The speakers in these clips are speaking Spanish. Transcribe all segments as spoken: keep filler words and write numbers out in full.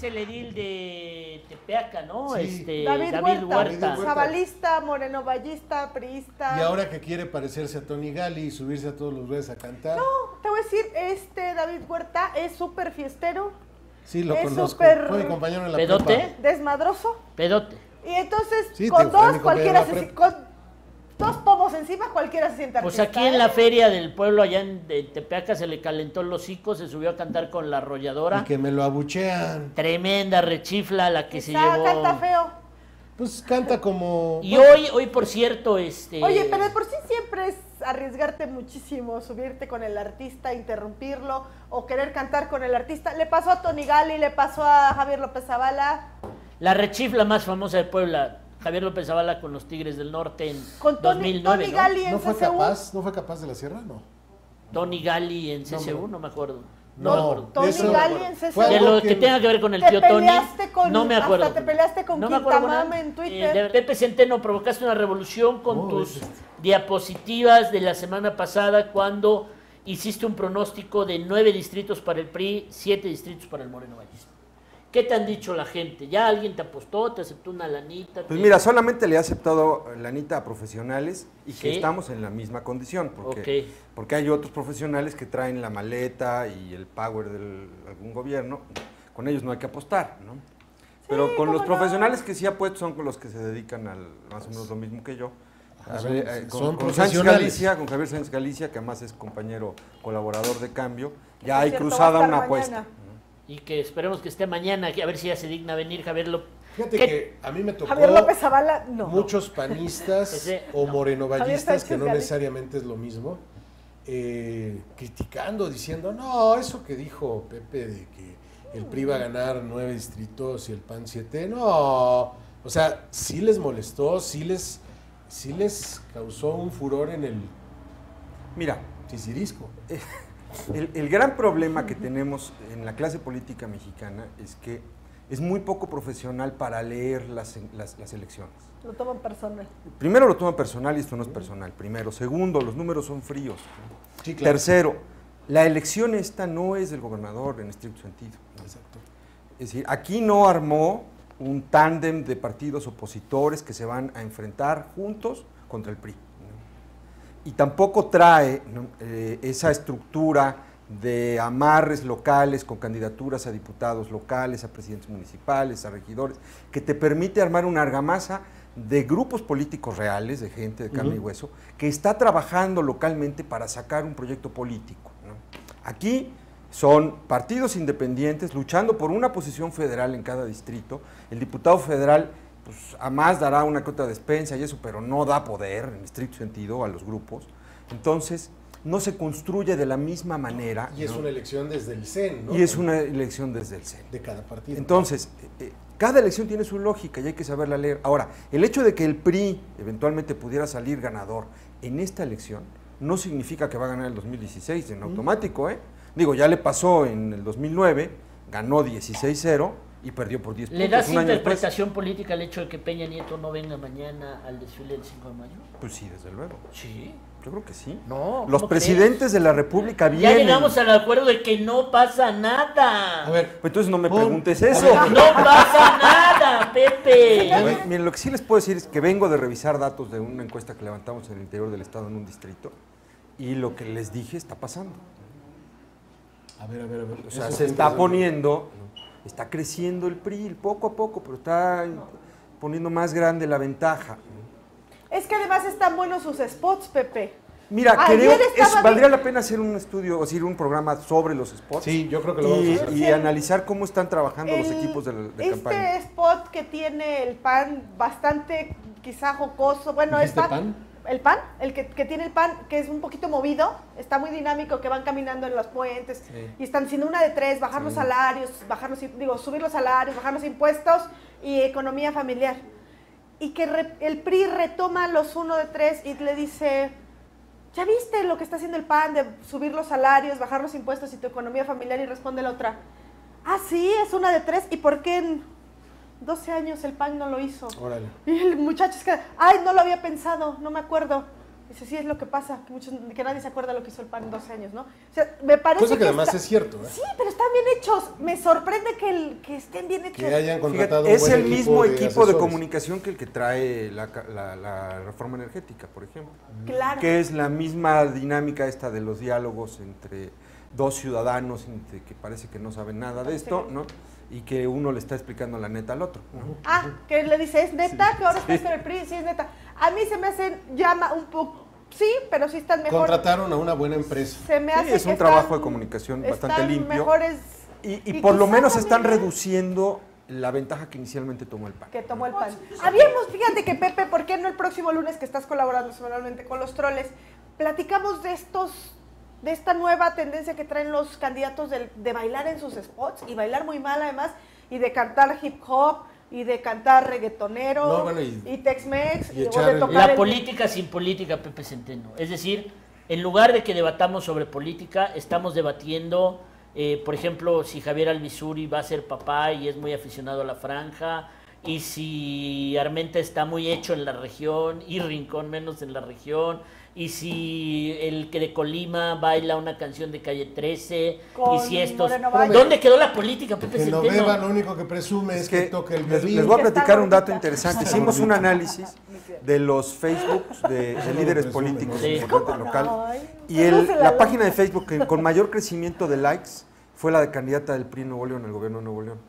el edil de Tepeaca, ¿no? Sí. Este, David, David Huerta, Huerta. Huerta. Zabalista, morenovallista, priista. Y ahora que quiere parecerse a Tony Gali y subirse a todos los lugares a cantar. No, te voy a decir, este David Huerta es súper fiestero, Sí, lo es conozco. súper Fue mi compañero en la ¿Pedote? prepa. desmadroso. Pedote. Y entonces, Sí, con te- fue dos, mi cualquiera compañero se en la con dos pomos encima, cualquiera se sienta Pues artista, aquí en ¿eh? la feria del pueblo, allá en de Tepeaca, se le calentó el hocico, se subió a cantar con la arrolladora. Y que me lo abuchean. Tremenda rechifla la que se Quizá llevó. canta feo. Pues canta como... Y hoy, hoy por cierto, este... Oye, pero de por sí siempre es arriesgarte muchísimo, subirte con el artista, interrumpirlo o querer cantar con el artista. Le pasó a Tony Gali, le pasó a Javier López Zavala. La rechifla más famosa de Puebla, Javier López Zavala con los Tigres del Norte en Con Tony, dos mil nueve, Tony ¿no? Gali en ¿No fue C C U. capaz? ¿No fue capaz de la sierra? No. Tony Gali en C C U, No, no me acuerdo. No, No, me acuerdo. Tony eso- Gali en C C U. fue De algo lo que, que- tenga que ver con el Te tío Tony, peleaste con- no me acuerdo. hasta te peleaste con no me acuerdo Quintamame nada. en Twitter. Eh, de Pepe Centeno, provocaste una revolución con Oh, tus es este. diapositivas de la semana pasada cuando hiciste un pronóstico de nueve distritos para el P R I, siete distritos para el Moreno Vallismo. ¿Qué te han dicho la gente? ¿Ya alguien te apostó, te aceptó una lanita? Pues te- mira, solamente le he aceptado lanita a profesionales y que Sí. estamos en la misma condición, porque, Ok. porque hay otros profesionales que traen la maleta y el power de algún gobierno, con ellos no hay que apostar, ¿no? Pero con ¿cómo los no? profesionales que sí apuesto son con los que se dedican al más o menos lo mismo que yo. Ajá, A son- ver, eh, con, son con Sánchez profesionales. Galicia, con Javier Sánchez Galicia, que además es compañero colaborador de Cambio, ya Por hay cierto, cruzada va a estar una mañana. apuesta. Y que esperemos que esté mañana, que a ver si ya se digna venir Javier López. Fíjate ¿Qué? que a mí me tocó Javier López Zavala, no. muchos panistas Ese, o no. morenovallistas, Javier que no Sánchez necesariamente es lo mismo, eh, criticando, diciendo, no, eso que dijo Pepe de que el P R I va a ganar nueve distritos y el P A N siete, no. O sea, sí les molestó, sí les, sí les causó un furor en el Mira, Tisirisco. El, el gran problema que tenemos en la clase política mexicana es que es muy poco profesional para leer las, las, las elecciones. Lo toman personal. Primero lo toma personal y esto no es personal. Primero. Segundo, los números son fríos. Sí, claro. Tercero, la elección esta no es del gobernador en estricto sentido. Exacto. Es decir, aquí no armó un tándem de partidos opositores que se van a enfrentar juntos contra el P R I. ¿no? Y tampoco trae, ¿no? eh, esa estructura de amarres locales con candidaturas a diputados locales, a presidentes municipales, a regidores, que te permite armar una argamasa de grupos políticos reales, de gente de carne Uh-huh. y hueso, que está trabajando localmente para sacar un proyecto político. ¿no? Aquí son partidos independientes luchando por una posición federal en cada distrito. El diputado federal, pues, a más dará una cuota de despensa y eso, pero no da poder, en estricto sentido, a los grupos. Entonces, no se construye de la misma manera. Y es ¿no? una elección desde el C E N, ¿no? Y es una elección desde el C E N. de cada partido. Entonces, eh, eh, cada elección tiene su lógica y hay que saberla leer. Ahora, el hecho de que el P R I eventualmente pudiera salir ganador en esta elección no significa que va a ganar el dos mil dieciséis en automático, ¿eh? Digo, ya le pasó en el dos mil nueve, ganó dieciséis cero y perdió por diez ¿Le puntos. das un año después. interpretación política al hecho de que Peña Nieto no venga mañana al desfile del cinco de mayo? Pues sí, desde luego. Sí. Yo creo que sí. No, Los ¿cómo presidentes crees? de la República Ya vienen. llegamos al acuerdo de que no pasa nada. A ver, Pues entonces no me Pon- preguntes a eso. ver, No pasa nada, Pepe. Oye, miren, lo que sí les puedo decir es que vengo de revisar datos de una encuesta que levantamos en el interior del estado en un distrito y lo que les dije está pasando. a ver, a ver, a ver. O sea, Eso se está interesante. poniendo, está creciendo el P R I poco a poco, pero está poniendo más grande la ventaja. Es que además están buenos sus spots, Pepe. Mira, Ayer creo que estaba es- valdría vi- la pena hacer un estudio, o decir, un programa sobre los spots. Sí, yo creo que lo vamos a y, hacer. y Sí. analizar cómo están trabajando los El- equipos de, la- de este campaña. spot que tiene el pan bastante quizá jocoso, bueno, ¿Dijiste está pan? el pan, el que, que tiene el pan, que es un poquito movido, está muy dinámico, que van caminando en los puentes Sí. y están haciendo una de tres, bajar los salarios, bajar los, digo, subir los salarios, bajar los impuestos y economía familiar. Y que re- el P R I retoma los uno de tres y le dice, ¿ya viste lo que está haciendo el P A N de subir los salarios, bajar los impuestos y tu economía familiar? Y responde la otra, ah, sí, es una de tres, ¿y por qué en doce años el P A N no lo hizo? Órale. Y el muchacho es que, ay, no lo había pensado, no me acuerdo. Dice, sí, es lo que pasa, que, muchos, que nadie se acuerda lo que hizo el P A N en doce años, ¿no? O sea, me parece Cosa que, que además está, es cierto. ¿eh? Sí, pero están bien hechos. Me sorprende que, el, que estén bien hechos. Que hayan Fíjate, contratado un es buen el equipo mismo de equipo de asesores. comunicación que el que trae la, ca- la- la reforma energética, por ejemplo. Claro. Que es la misma dinámica esta de los diálogos entre dos ciudadanos entre que parece que no saben nada de esto, ¿no? Y que uno le está explicando la neta al otro, ¿no? Ah, que le dice, ¿es neta que ahora estás con el P R I? Sí, es neta. A mí se me hacen, llama un poco, sí, pero sí están mejor. Contrataron a una buena empresa. Se me Sí, hace es que un están- trabajo de comunicación bastante están limpio. mejores Y, y y por lo quizá menos están también, ¿eh? reduciendo la ventaja que inicialmente tomó el P A N. que tomó el P A N. Habíamos, fíjate que Pepe, ¿por qué no el próximo lunes que estás colaborando semanalmente con los troles, platicamos de estos, de esta nueva tendencia que traen los candidatos del- de bailar en sus spots y bailar muy mal además y de cantar hip hop y de cantar reggaetonero No, bueno, y- y Tex-Mex y y, luego echar de el- tocar La el- política sin política, Pepe Centeno. Es decir, en lugar de que debatamos sobre política, estamos debatiendo, eh, por ejemplo, si Javier Alvisuri va a ser papá y es muy aficionado a la franja, y si Armenta está muy hecho en la región y Rincón menos en la región, y si el que de Colima baila una canción de Calle trece, Con y si estos... Moreno Valle. ¿Dónde quedó la política, Pepe Que Centeno? Noveva lo único que presume es, Es que, que toque el les, violín. les voy a Que está platicar un dato gordita. interesante. Está Hicimos un gordita. análisis de los Facebooks de, de Eso no líderes lo presume, políticos ¿no? Sí. importantes ¿Cómo no? local. Ay, Y el- no se la la doy. página de Facebook que con mayor crecimiento de likes fue la de candidata del P R I en Nuevo León, el gobierno de Nuevo León.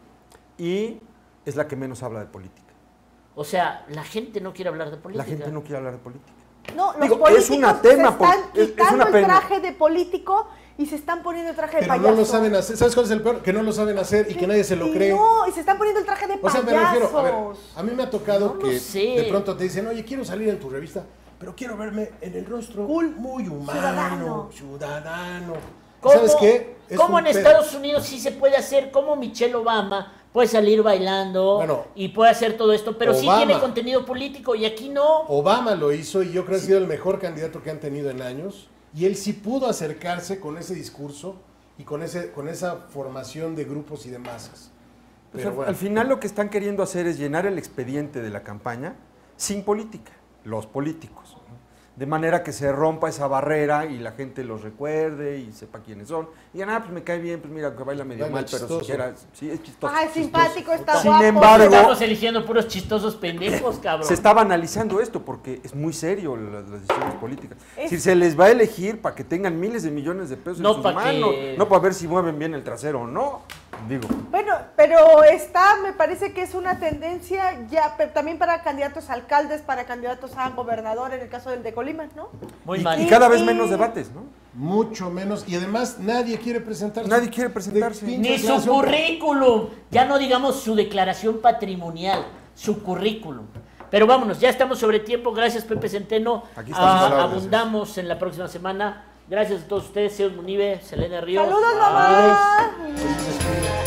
Y es la que menos habla de política. O sea, la gente no quiere hablar de política. La gente no quiere hablar de política. No, los Digo, es políticos una tema, se por- están es- es quitando una el pena. traje de político y se están poniendo el traje de Pero payaso. no lo saben hacer. ¿Sabes cuál es el peor? Que no lo saben hacer y que nadie se lo Y cree. No, y se están poniendo el traje de O sea, payasos. me refiero, a ver, a mí me ha tocado No lo que sé. de pronto te dicen, oye, quiero salir en tu revista, pero quiero verme en el rostro Cool. muy humano, Ciudadano. ciudadano. ¿Cómo, ¿Sabes qué? Es cómo un en pedo. Estados Unidos sí se puede hacer? ¿Cómo Michelle Obama puede salir bailando Bueno, y puede hacer todo esto? Pero sí Obama. tiene contenido político y aquí no. Obama lo hizo y yo creo que ha sido el mejor candidato que han tenido en años. Y él sí pudo acercarse con ese discurso y con, ese, con esa formación de grupos y de masas. Pues Pero al, bueno, al final lo que están queriendo hacer es llenar el expediente de la campaña sin política, los políticos. ¿no? De manera que se rompa esa barrera y la gente los recuerde y sepa quiénes son. Y digan, ah, pues me cae bien, pues mira, que baila medio Baila mal, pero chistoso. siquiera, sí, es chistoso. Ay, simpático, está Sin guapo. embargo, Estamos eligiendo puros chistosos pendejos, cabrón. se estaba analizando esto porque es muy serio las, las decisiones políticas. Es- Si se les va a elegir para que tengan miles de millones de pesos No en sus pa' manos, que- no para ver si mueven bien el trasero o no. Digo, Bueno, pero está, me parece que es una tendencia ya, pero también para candidatos a alcaldes, para candidatos a gobernador, en el caso del de Colima, ¿no? Muy y, mal. y cada vez Y- menos debates, ¿no? mucho menos. Y además nadie quiere presentarse. Nadie quiere presentarse. De Ni pinche su declaración. currículum. Ya no digamos su declaración patrimonial, su currículum. Pero vámonos, ya estamos sobre tiempo. Gracias, Pepe Centeno. Aquí estamos Ah, a la orden. abundamos en la próxima semana. Gracias a todos ustedes, Zeus Munive, Selena Ríos. Saludos, Bye. mamá. Felices fiestas.